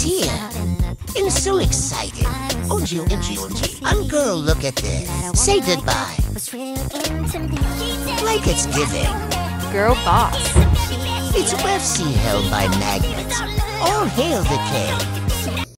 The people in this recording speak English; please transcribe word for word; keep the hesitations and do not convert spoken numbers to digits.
It's here. And so exciting. Onji, onji, onji. Uncle, look at this. Say goodbye. Like it's giving. Girl boss. It's Wefsy held by magnets. All hail the king.